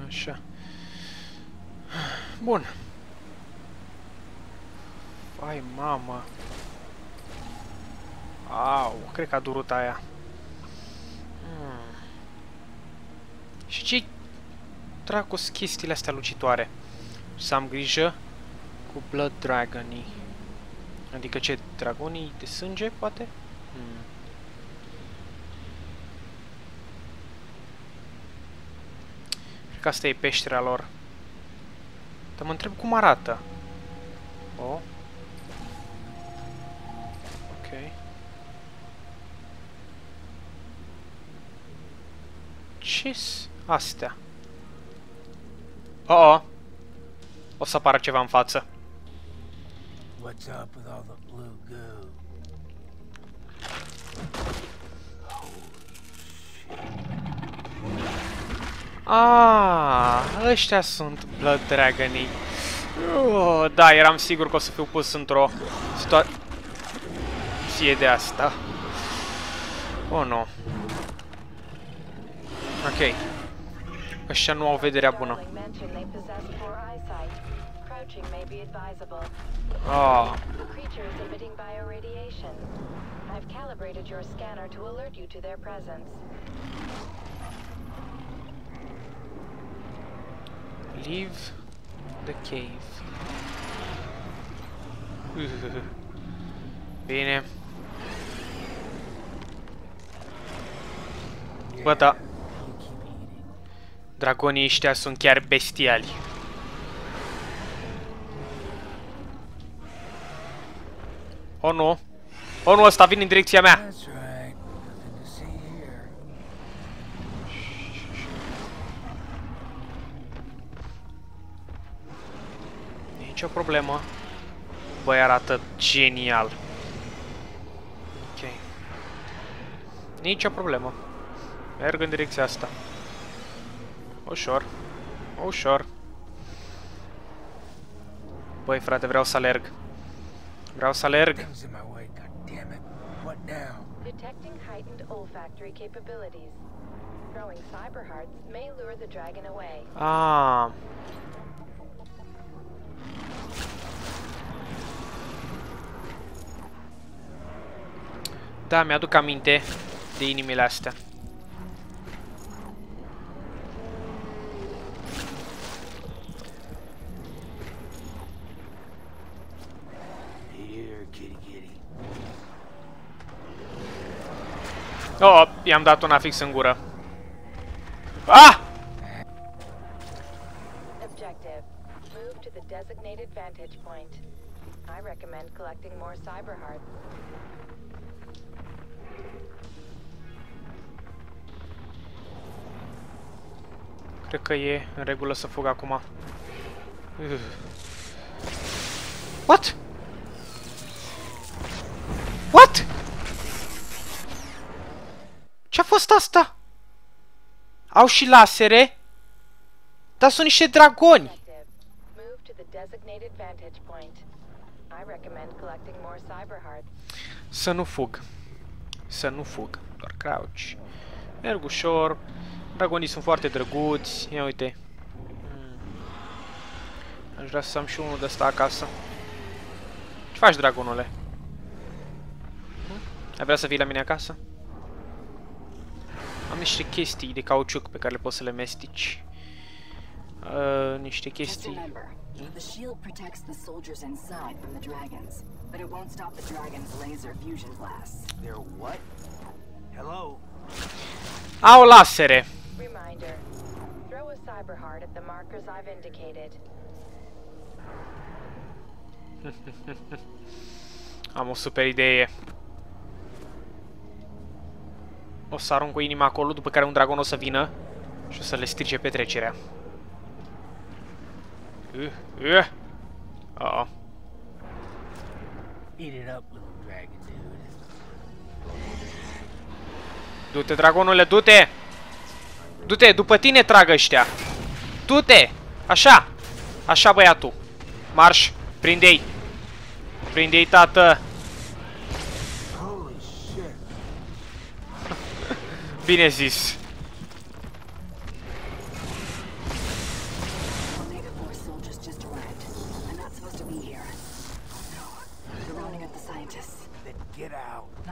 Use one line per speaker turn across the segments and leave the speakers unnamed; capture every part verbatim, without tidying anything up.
Așa. Bun. Vai, mamă. Au, cred că a durut aia. Hmm. Și ce-i dracu sunt chestiile astea lucitoare? Să am grijă cu Blood Dragonii. Adică ce? Dragonii de sânge, poate? Hmm. Cred că asta e peștera lor. Dar mă întreb cum arată. Oh. Ok. Ce-s astea? Oh, oh. O să apară ceva în față.
What's up with all the blue goo?
Ah, ăștia sunt Blood Dragonii. Oh, da, eram sigur că o să fiu pus într-o situație de asta. Oh, nu. Ok. Ăștia nu au vederea bună. Ah. Leave the cave. Bine. Bă, da. Dragonii ăștia sunt chiar bestiali. Oh, nu. Oh, nu, ăsta vine în direcția mea. Nici o problemă. Băi, arată genial. Ok. Nici o problemă. Merg în direcția asta. Ușor. Ușor. Băi, frate, vreau să alerg. Vreau să alerg.
Detecting heightened olfactory capabilities. Throwing cyber hearts may lure the dragon away.
Ah. Da, mi-aduc aminte de inimile astea. Oh, i-am dat una fix în gură. Ah!
Objective. Move to the designated vantage point. I recommend collecting more cyber hearts.
Cred că e în regulă să fug acum. What? What? Ce-a fost asta? Au și lasere? Dar sunt niște dragoni. Să nu fug. Să nu fug. Doar crouch. Merg ușor. Dragonii sunt foarte drăguți. Ia uite. Hmm. Aș vrea să am și unul de ăsta acasă. Ce faci, dragonule? Hmm? Ai vrea să vii la mine acasă? Am niște chestii de cauciuc pe care le poți să le mestici. Uh, niște chestii.
The shield protects the soldiers inside from the dragons, but it won't stop the dragons' laser fusion blasts.
They're what? Hello?
Au lasere.
Reminder. Throw a cyber heart at the markers I've indicated.
Am o super idee. O să arunc cu inima acolo, după care un dragon o să vină și o să le strice petrecerea. Uh, uh. Uh-oh.
Eat it up, little dragon dude.
Du-te, dragonule, du-te! Du-te, după tine trag ăștia! Du-te! Așa! Așa, băiatul! Marș! Prinde-i! Prinde-i, tată!
Holy shit.
Bine zis!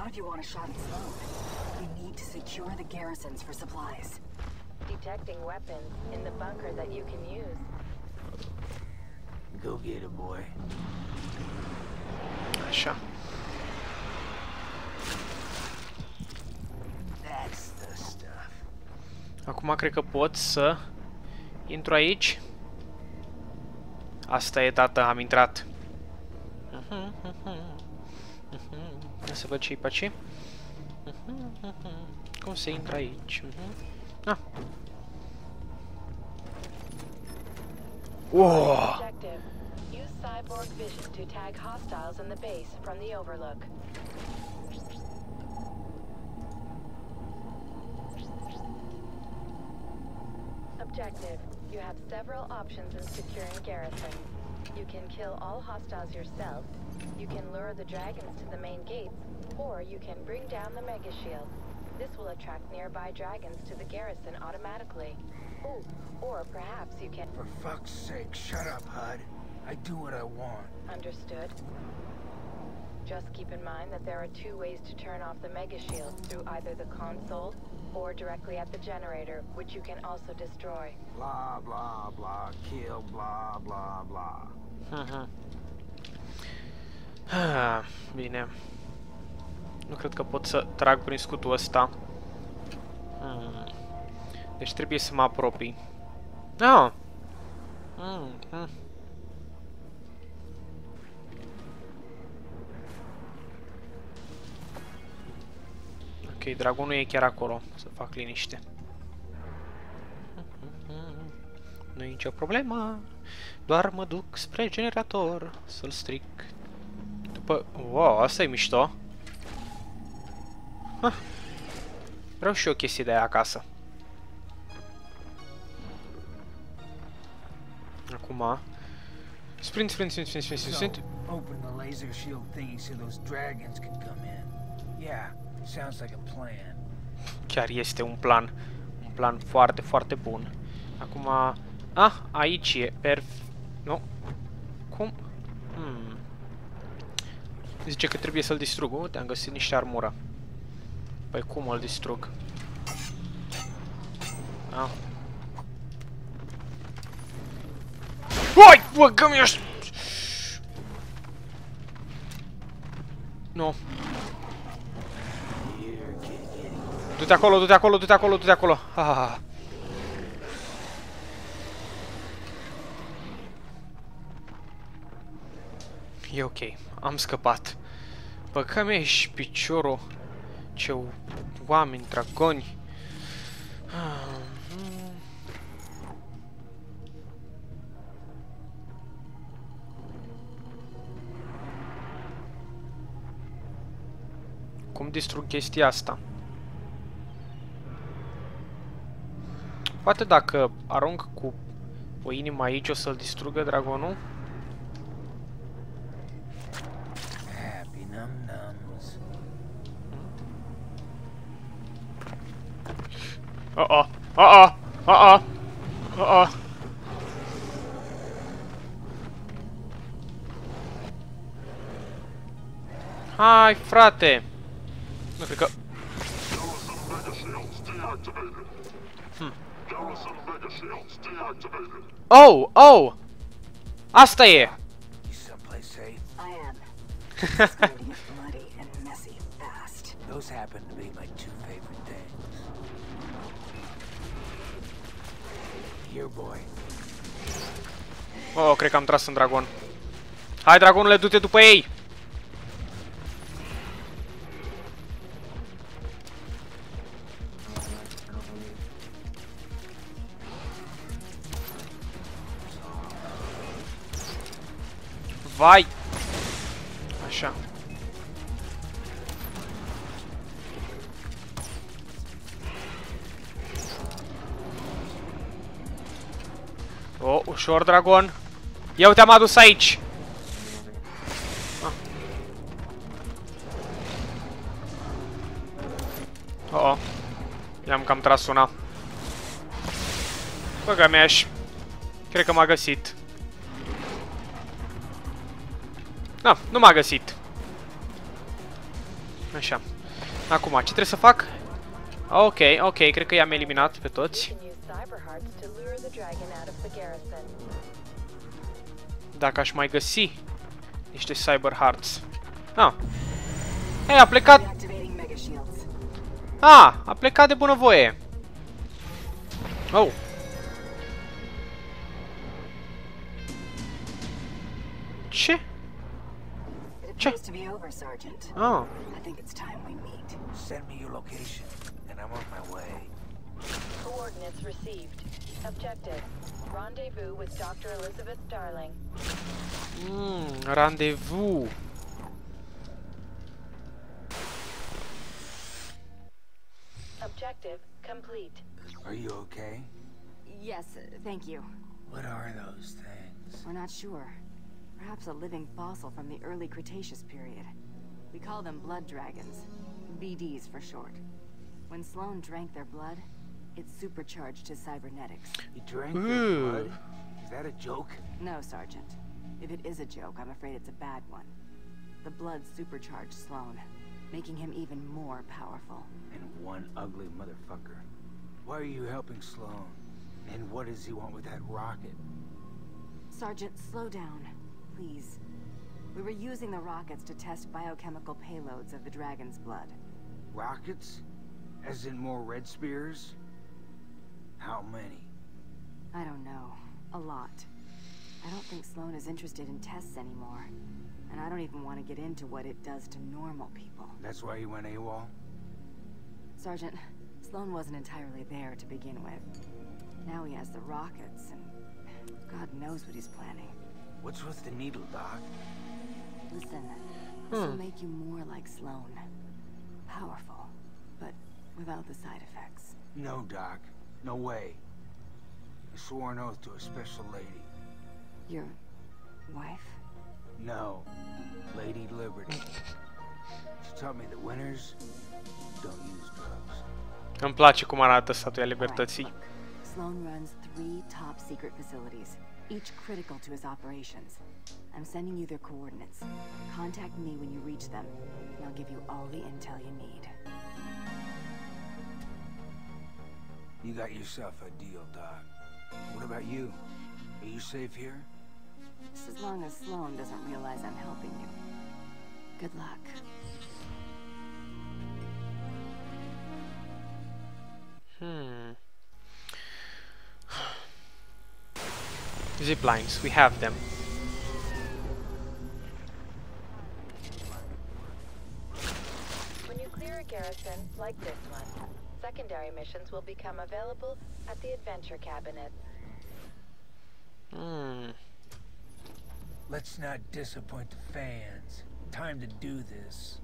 Not if you want a shot at Sloan. We need to secure the garrisons for supplies.
Detecting weapons in the bunker that you can use.
Go get it, boy.
Așa.
That's the stuff.
Acum cred că pot să intru aici. Asta e, tată, am intrat. Ia să văd ce-i pe aici. Cum se intră aici? Ah. Wow.
Objective. Use cyborg vision to tag hostiles in the base from the overlook. Objective. You have several options in securing garrison. You can kill all hostiles yourself, you can lure the dragons to the main gates, or you can bring down the mega shield. This will attract nearby dragons to the garrison automatically. Ooh, or perhaps you can...
For fuck's sake, shut up, H U D. I do what I want.
Understood. Just keep in mind that there are two ways to turn off the mega shield, through either the console or directly at the generator, which you can also destroy.
Blah, blah, blah, kill, blah, blah, blah.
Aha. Ah, bine. Nu cred că pot să trag prin scutul ăsta. Hmm. Deci trebuie să mă apropii. Ah! Hmm. Hmm. Ok, dragonul e chiar acolo. Să fac liniște. Nu e nicio problemă. Doar mă duc spre generator să-l stric. După... Wow, asta e mișto. Ah. Vreau și eu o chestie de aia acasă. Acum... Sprint, sprint, sprint, sprint, sprint, sprint.
So, open the laser shield thingy so those dragons can come in. Yeah, sounds like a plan.
Chiar este un plan. Un plan foarte, foarte bun. Acum... Ah, aici e. Perf... Nu. Cum? Hmm. Zice că trebuie să-l distrug. Uite, am găsit niște armură. Păi cum îl distrug? Ah. Uai! Bă, că mi-aș... Nu. Du-te acolo, du-te acolo, du-te acolo, du-te acolo. Ah. E ok, am scăpat. Bă, că mi-ești piciorul. Ce oameni, dragoni. Cum distrug chestia asta? Poate dacă arunc cu o inimă aici o să-l distrugă dragonul?
Happy num-nums.
Uh-oh, uh-oh, uh-oh, uh-oh. Hai, frate! Nu cred că... Hmm. Oh, oh! Asta e!
You someplace safe?
I am. It's going to get bloody and messy fast.
Those happen to be my two favorite things. Here, boy.
Oh, cred că am tras în dragon. Hai, dragonule, du-te după ei! Vai! Așa. Oh, ușor, dragon. Eu te-am adus aici. Ah. Oh, oh. I-am cam tras una. Băga mea-și. Cred că m-a găsit. Da, nu m-a găsit. Așa. Acum, ce trebuie să fac? Ok, ok, cred că i-am eliminat pe toți. Dacă aș mai găsi niște Cyber Hearts. Ah. Ei, a plecat. Ah, a plecat de bunăvoie. Oh. Ce? Ce? Ah.
Send me your location, and I'm on my way.
Coordinates received. Objective: rendezvous with Doctor Elizabeth Darling.
Hmm, rendezvous.
Objective complete.
Are you okay?
Yes, thank you.
What are those things?
We're not sure. Perhaps a living fossil from the early Cretaceous period. We call them blood dragons. B Ds for short. When Sloan drank their blood, it supercharged his cybernetics.
He drank their
Ooh.
blood? Is that a joke?
No, Sergeant. If it is a joke, I'm afraid it's a bad one. The blood supercharged Sloan, making him even more powerful.
And one ugly motherfucker. Why are you helping Sloan? And what does he want with that rocket?
Sergeant, slow down, please. We were using the rockets to test biochemical payloads of the dragon's blood.
Rockets? As in more Red Spears? How many?
I don't know. A lot. I don't think Sloan is interested in tests anymore. And I don't even want to get into what it does to normal people.
That's why you went AWOL?
Sergeant, Sloan wasn't entirely there to begin with. Now he has the rockets, and God knows what he's planning.
What's with the needle, Doc?
Listen, this will
Hmm.
make you more like Sloan. Powerful, but without the side effects.
No, Doc. No way. I swore an oath to a special lady.
Your wife?
No. Lady Liberty. She taught me that winners don't use drugs.
Îmi place cum arată Statuia Libertății.
Right, look. Sloan runs three top secret facilities, each critical to his operations. I'm sending you their coordinates. Contact me when you reach them, and I'll give you all the intel you need.
You got yourself a deal, Doc. What about you? Are you safe here?
Just as long as Sloan doesn't realize I'm helping you. Good luck.
Hmm. Zip lines, we have them.
When you clear a garrison like this one, secondary missions will become available at the adventure cabinet.
Hmm.
Let's not disappoint the fans. Time to do this.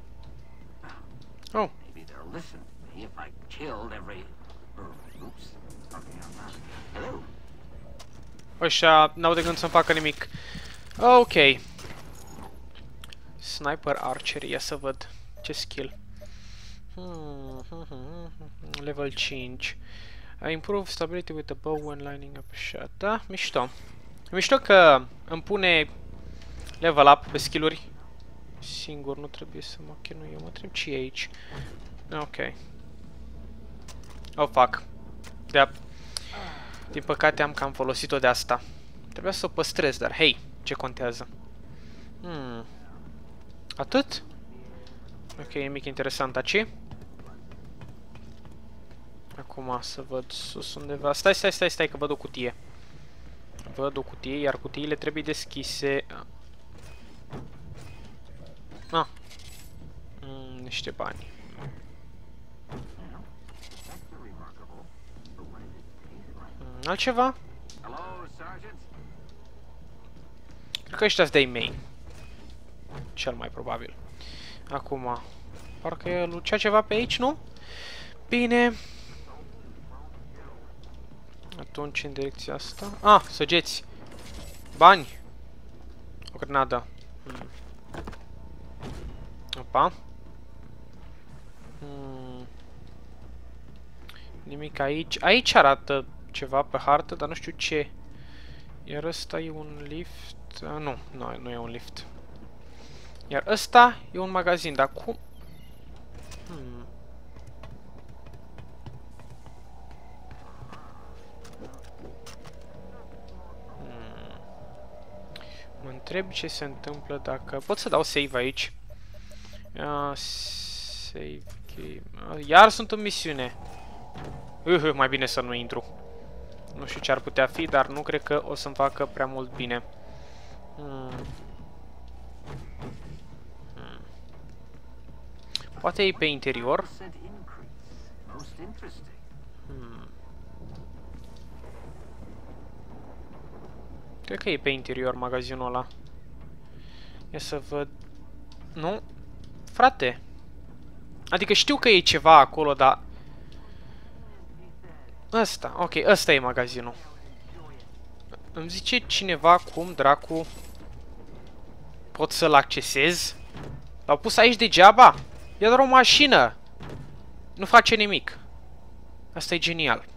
Oh.
Maybe they'll listen to me if I killed every... Uh, oops. Okay, I'm not. Hello?
Ăștia n-au de gând să-mi facă nimic. Ok. Sniper Archery, ia să văd. Ce skill. Hmm, hmm, hmm, hmm. Level cinci. I improve stability with the bow when lining up a shot. Da, mișto. Mișto că îmi pune level up pe skill-uri. Singur, nu trebuie să mă chinui. Eu mă întreb ce e aici. Ok. Oh, fuck. Da. Din păcate am cam folosit-o de asta. Trebuia să o păstrez, dar hei, ce contează? Hmm. Atât? Ok, nimic interesant aici. Acum să văd sus undeva. Stai, stai, stai, stai, că văd o cutie. Văd o cutie, iar cutiile trebuie deschise. Ah. Mm, niște bani. Mm, altceva? Cred că ăștia-s de-ai mei. Cel mai probabil. Acum, parcă e lucea ceva pe aici, nu? Bine. Atunci, în direcția asta... Ah, săgeți. Bani. O grenadă. Hmm. Opa. Hmm. Nimic aici. Aici arată ceva pe hartă, dar nu știu ce. Iar ăsta e un lift... Uh, nu, nu, nu e un lift. Iar ăsta e un magazin, dar cum... Hmm. Hmm. Mă întreb ce se întâmplă dacă... Pot să dau save aici. Uh, save game. Uh, iar sunt în misiune. Uh, mai bine să nu intru. Nu știu ce ar putea fi, dar nu cred că o să-mi facă prea mult bine. Hmm. Hmm. Poate e pe interior. Hmm. Cred că e pe interior magazinul ăla. Ia să văd... Nu? Frate. Adică știu că e ceva acolo, dar... Ăsta, ok, ăsta e magazinul. Îmi zice cineva cum dracu pot să-l accesez? L-au pus aici degeaba? E doar o mașină. Nu face nimic. Asta e genial.